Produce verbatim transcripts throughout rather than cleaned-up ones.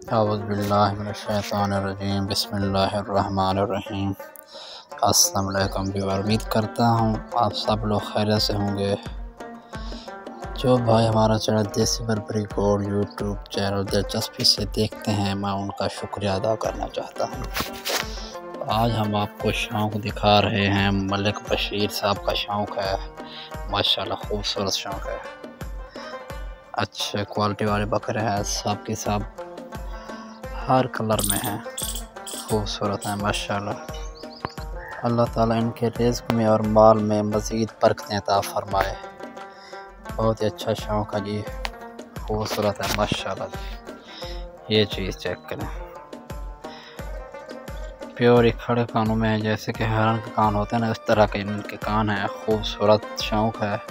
औज़ुबिल्लाहिमिनश्शैतानिर्रजीम बिस्मिल्लाहिर्रहमानिर्रहीम। अस्सलाम वालेकुम व्यूअर, उम्मीद करता हूँ आप सब लोग खैरियत से होंगे। जो भाई हमारा चैनल देसी बर्बरी गोल्ड यूट्यूब चैनल दिलचस्पी से देखते हैं, मैं उनका शुक्रिया अदा करना चाहता हूँ। आज हम आपको शौक़ दिखा रहे हैं। मलिक बशीर साहब का शौक़ है, माशाल्लाह खूबसूरत शौक़ है। अच्छे क्वालिटी वाले बकरे हैं, सब के सब हर कलर में हैं, खूबसूरत हैं माशाल्लाह। अल्लाह ताला इनके रिज़्क़ में और माल में मज़ीद बरकतें अता फरमाए। बहुत ही अच्छा शौक़ है जी, खूबसूरत है माशाल्लाह। ये चीज़ चेक करें, प्योर ही खड़े कानों में है, जैसे कि हरण के कान होते हैं ना, इस तरह के इनके कान हैं। खूबसूरत शौक़ है।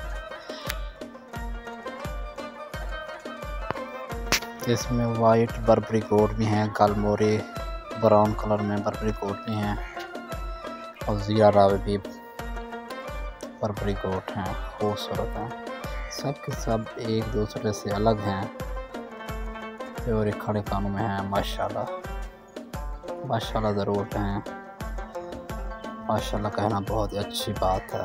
इसमें वाइट बर्बरी गोट भी हैं, गलमोरी ब्राउन कलर में बर्बरी गोट भी हैं, और ज़ीरा रावे भी बर्बरी गोट हैं, खूबसूरत हैं। सब के सब एक दूसरे से अलग हैं, और खड़े कानों में हैं माशाल्लाह। माशाल्लाह ज़रूर कहें, माशाल्लाह कहना बहुत ही अच्छी बात है।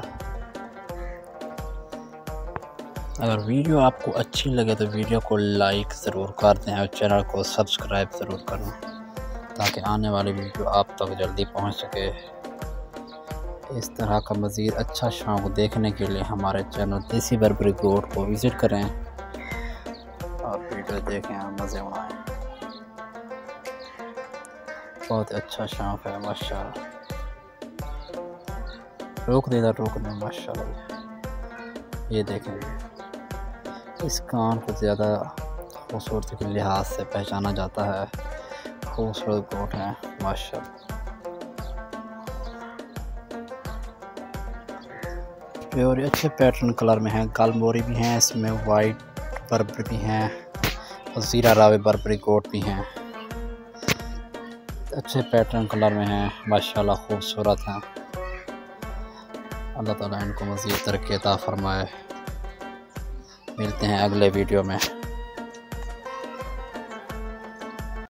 अगर वीडियो आपको अच्छी लगे तो वीडियो को लाइक ज़रूर कर दें और चैनल को सब्सक्राइब ज़रूर करें, ताकि आने वाली वीडियो आप तक जल्दी पहुंच सके। इस तरह का मज़ीद अच्छा शौक़ देखने के लिए हमारे चैनल देसी बर्बरी गोट को विज़िट करें और वीडियो देखें और मज़े उड़ाएँ। बहुत अच्छा शौक़ है माशाल्लाह। रोक दे इधर, रोक दे माशाल्लाह। ये देखें, इस कान को ज़्यादा खूबसूरती के लिहाज से पहचाना जाता है। खूबसूरत गोट है माशाल्लाह। प्योर अच्छे पैटर्न कलर में है, गलमोरी भी हैं, इसमें वाइट बर्बरी भी हैं, और ज़ीरा रावे बर्बरी गोट भी हैं। अच्छे पैटर्न कलर में हैं माशाल्लाह, खूबसूरत हैं। अल्लाह ताला इनको मज़ीद तरक्की अता फरमाए। मिलते हैं अगले वीडियो में।